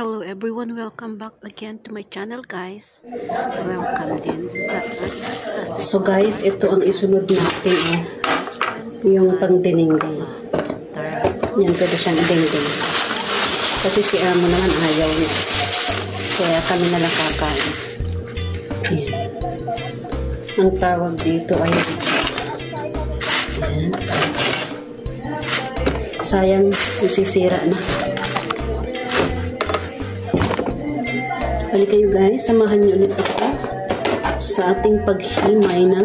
Hello everyone, welcome back again to my channel guys. Welcome din sa So guys, ito ang isunod natin yung pang-dinding. Yan, pwede siyang dinding. Kasi si Amo naman ayaw niya. Kaya kami nalang kakain. Yan. Ang tawag dito ay yan. Sayang, masisira na. Balik kayo guys, samahan niyo ulit ako sa ating paghimay ng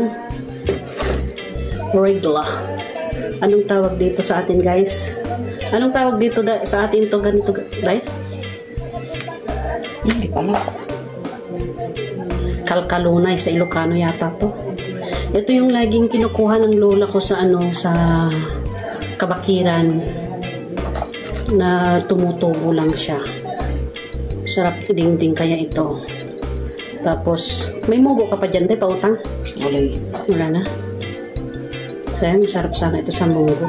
regla. Anong tawag dito sa atin guys? Anong tawag dito sa atin to ganito guys? Hindi pala. Kalkalunay sa Ilocano yata to. Ito yung laging kinukuha ng lola ko sa sa kabakiran na tumutubo lang siya. Sarap idingding kaya ito. Tapos, may mugo ka pa dyan, tayo, pautang? Wala na. Sayang, masarap sana ito sa mugo.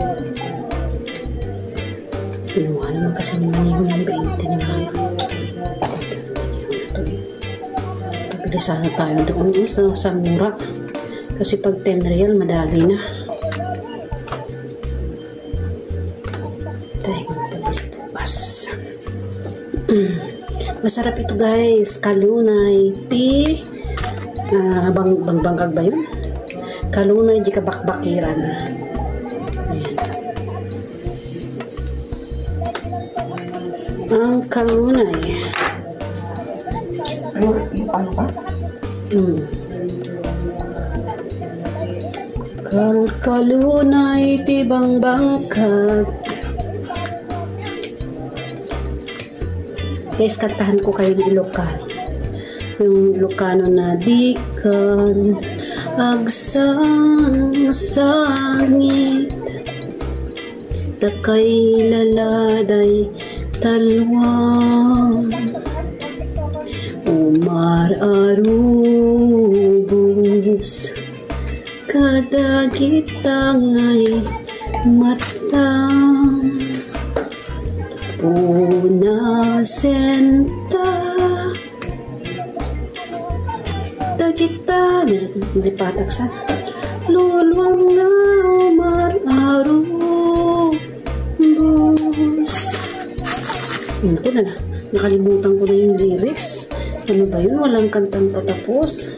Pinuha naman kasi ni Maniho yung 20 ni Mama. Pabili sana tayo doon sa mura. Kasi pag 10 real, madali na. Tayo, pabili bukas. Masarap ito guys, kalunay ti bangkag ba yun? Kalunay di kabakbakiran. Ayan. Ang kalunay Ano ba? Kalunay ti bangkag. Guys, kantahan ko kayo ng Ilocano. Yung Ilocano na dikan agsang sangit takay laladay talwang umar arubos kadagitangay matang Puna senta Dagita Hindi pataksan Lulwang na umar-aro Bus Naku na nakalimutan ko na yung lyrics. Ano ba yun? Walang kantang patapos.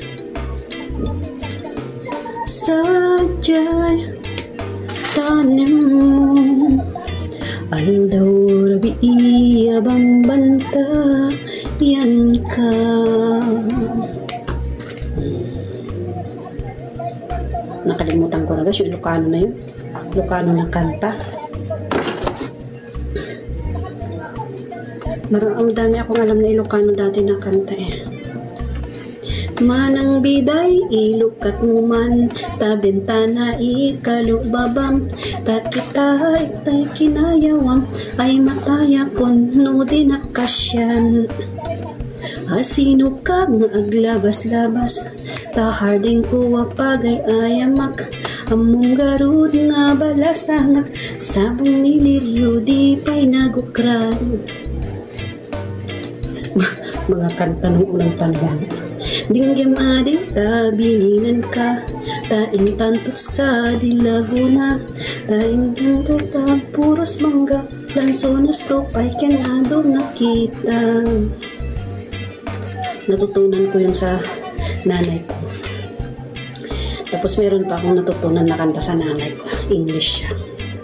Sadya'y tanim mo Andaw rabi iya bambanta yan ka. Nakalimutan ko na guys yung Ilocano na yun. Ilocano na kanta. Ang dami akong alam na Ilocano dati na kanta Manang biday, ilukat mo man, tabentana ikalubabam, tat kita itay kinayawam, ay mataya kon no dinakasyan. Asino ka nga aglabas-labas, taharding kuwa pagay ayamak, among garud nga balasangak, sabong niliryo di pa'y nagukran. Mga kanta ng unang panahon. Dinggam ading tabilinan ka, tain tanto sa dilaguna, tain tanto ka, puros mangga, lansones to, pa'y kanado nakita. Natutunan ko yun sa nanay ko. Tapos meron pa akong natutunan na kanta sa nanay ko. English siya.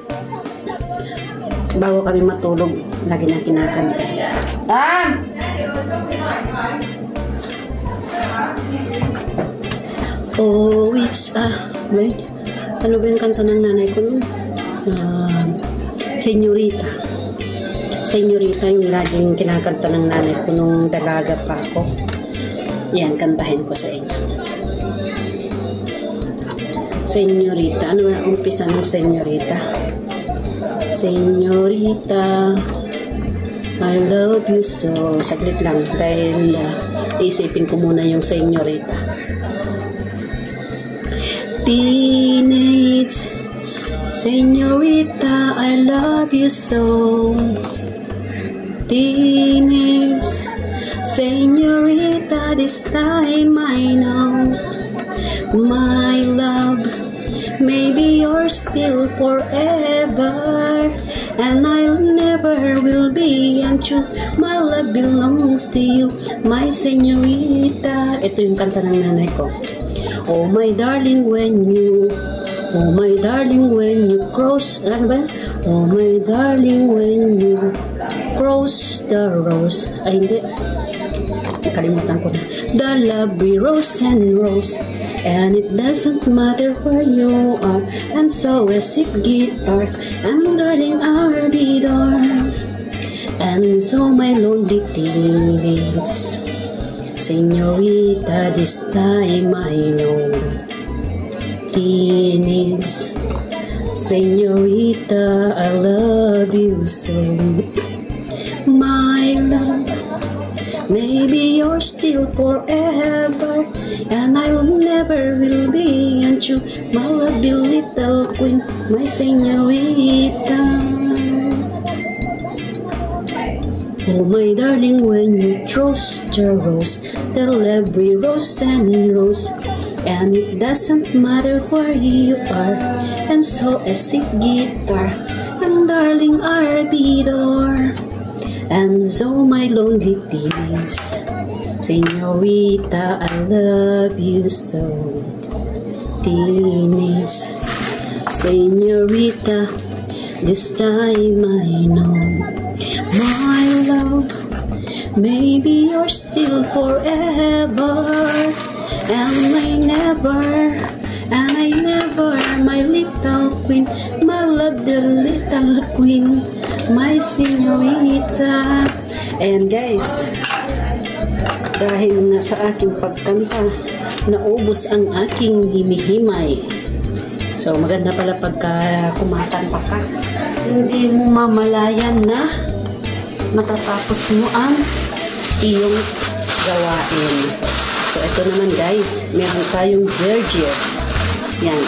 Bago kami matulog, lagi na kinakanta. Oh, it's wait. Ano ba yung kanta ng nanay ko nun? Senyorita. Senyorita yung laging kinakanta ng nanay ko nung dalaga pa ako. Yan, kantahin ko sa inyo. Senyorita. Ano ba ang umpisa ng senyorita? Senyorita, I love you so. Saglit lang dahil isipin ko muna yung senyorita. Teenage Señorita, I love you so. Teenage señorita, this time I know my love, maybe you're still forever, and I never will be untrue. My love belongs to you, my señorita. Ito yung kanta ng nanay ko. Oh my darling, when you cross, ano ba? Oh my darling, when you cross the rose. Ay, hindi. Nakalimutan ko na. The lovely rose and rose, and it doesn't matter where you are, and so is it guitar, and darling, I'll be there. And so my lonely teenage señorita, this time I know. Teenage señorita, I love you so. My love, maybe you're still forever, and I never will be untrue. My lovely little queen, my señorita. Oh my darling, when you cross the rose, the lovely rose and rose, and it doesn't matter where you are, and so is it guitar, and darling, I'll be there. And so my lonely teenage señorita, I love you so. Teenage señorita, this time I know. My love, maybe you're still forever, and I never, my little queen, my love, the little queen, my señorita. And guys, dahil nga sa aking pagkanta, naubos ang aking himihimay. So maganda pala pagka kumakanta ka, hindi mo mamalayan na matatapos mo ang iyong gawain. So ito naman guys, meron tayong Georgia. Yan.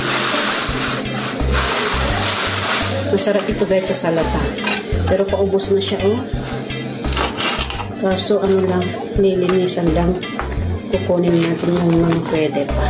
Masarap ito guys sa salata. Pero paubos na siya, oh. Kaso ano lang, lilinisan lang. Kukunin natin yung mga pwede pa.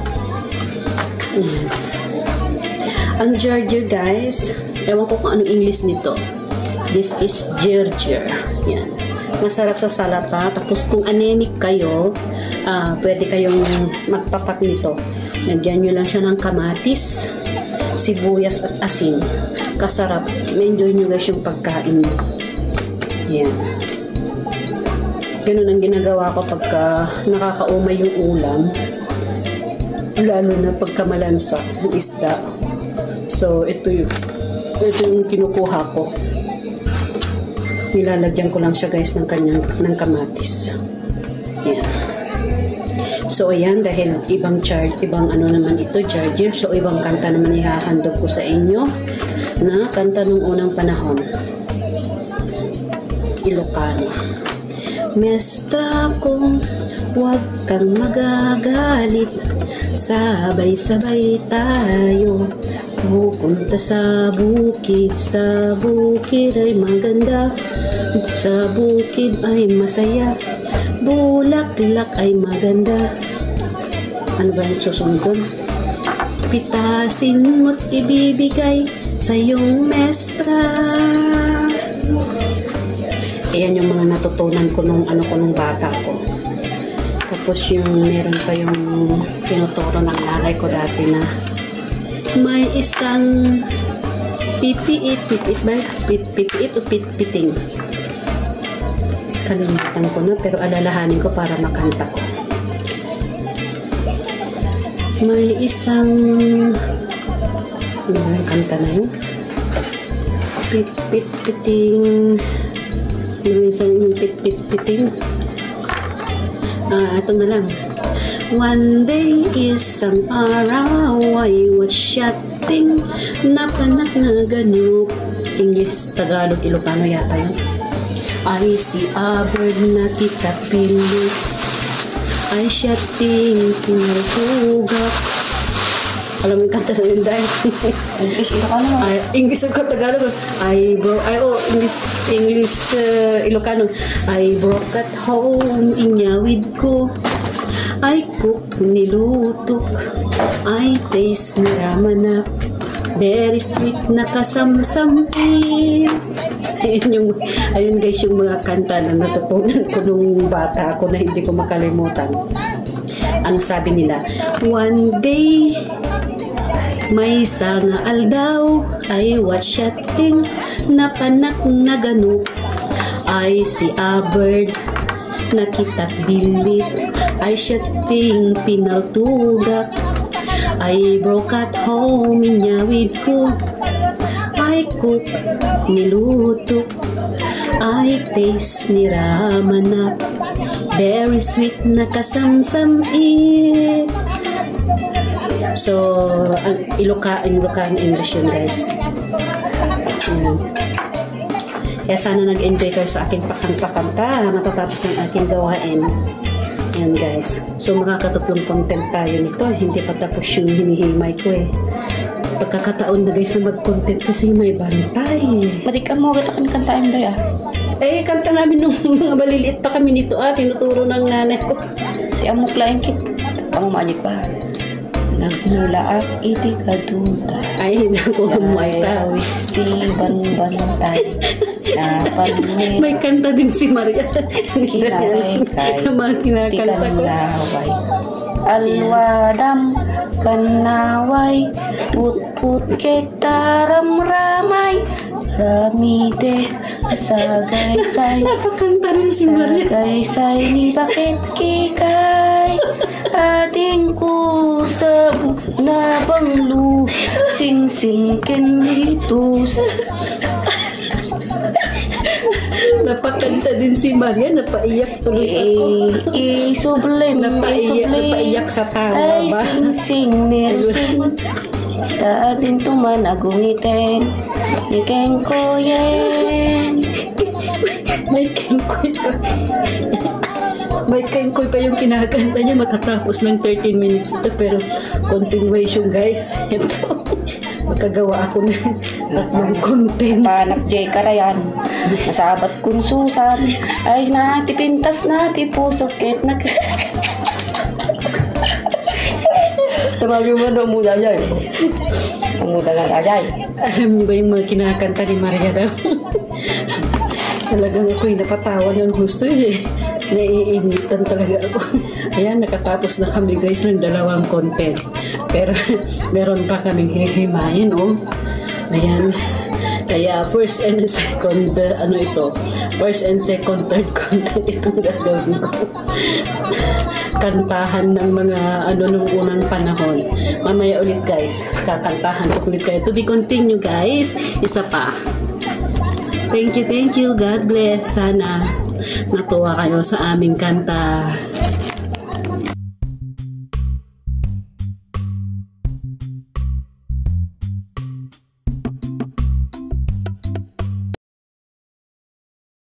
Yan. Ang Georgia guys, ewan ko kung anong English nito. This is Georgia. Yan. Masarap sa salata. Tapos kung anemic kayo, pwede kayong magpapak nito. Nagyan nyo lang siya ng kamatis, sibuyas at asin. Kasarap. Ma-enjoy nyo guys yung pagkain nyo. Yan. Ganun ang ginagawa ko pagka nakakaumay yung ulam. Lalo na pagka malansa yung isda. So, ito yung kinukuha ko. Nilalagyan ko lang siya guys ng kamatis. Yan. So, ayan, dahil ibang ano naman ito, Georgia. So, ibang kanta naman ihahandog ko sa inyo na kanta nung unang panahon. Ilocano. Mestra kong huwag kang magagalit, sabay-sabay tayo pupunta sa bukid ay maganda, sa bukid ay masaya, bulaklak ay maganda. Ano ba yung susunod? Pitasin mo't ibibigay sa iyong mestra. Ayan yung mga natutunan ko nung bata ko. Tapos yung meron pa yung tinuturo ng nanay ko dati na may isang pipiit o pitpiting. Kalimutan ko na, pero alalahanin ko para makanta ko. May isang ano yung kanta na yun? Pitpiting. May isang pitpiting. Ito na lang. One day, isang araw ay was shutting, napanak na ganuk. English, Tagalog, Ilocano yata yun. I see a bird na kitapili, ay shutting, pinagugak. Alam mo yung kanta na yun dahil. English, Ilocano. Ay, English o Tagalog. English Ilocano. I broke at home, inyawid ko. I cook, nilutok. I taste, niramanap. Very sweet na kasamsamin. Ayun guys, yung mga kanta na natutunan ko nung bata ako na hindi ko makalimutan. Ang sabi nila, one day, may sanga aldaw, ay watch shooting, napanak na ganuk. Ay si a bird, nakitak bilit, ay shooting pinaltugak. I broke at home, inyawid ko. I cook, niluto. I taste, niramanap. Very sweet na kasamsam it. So, ang Ilocano English yun guys. Kaya sana nag-enjoy kayo sa aking pakanta matatapos ng aking gawain. Yan guys. So makakatatlong content tayo nito. Hindi pa tapos yung hinihimay ko eh. Pagkakataon na guys na mag-content kasi may bantay. Mati ka mo, gata kami kantaan daw Eh, kanta namin nung mga maliliit pa kami nito tinuturo ng nanay ko. Ti amok laing kit. Ang magic pa. Nagmula ang iti kaduta. Ay, naku, may ta. Awis ti banbantay. May kanta din si Maria. Kinaway kay mga kinakanta ko. Tikanaway alwadam kanaway put-put kektaram ramay ramide asagay-say Napakanta rin si Maria. Asagay-say ni bakit kikay ating kusab na banglu sing-sing kenitus. Napakanta din si Maria, napaiyak tuloy ako. Isublim, napaiyak sa tawa ay ba? sing-sing nirusin. Daatin tuman agungitin, ikeng koyen. May kengkoy pa. May kengkoy pa yung kinakanta niya matatapos ng 13 minutes ito. Pero continuation guys. Ito. Magkagawa ako ng tatlong content. Panak J. Karayan, nasabat kun susan, ay natipintas natipusokit na. Tamayo mo daw muda yan. Ang muda nga kajay. Alam niyo ba yung mga kinakanta ni Maria daw? Talagang ako'y napatawa ng gusto eh. Naiinitan talaga ako. Ayan, nakatapos na kami guys ng 2 content. Pero meron pa kaming hihimayin, oh. Ayan. Kaya first and second, first and second, third content itong gagawin ko. Kantahan ng mga nung unang panahon. Mamaya ulit guys, kakantahan ko ulit kayo. To be continue guys. Isa pa. Thank you. God bless. Sana natuwa kayo sa aming kanta.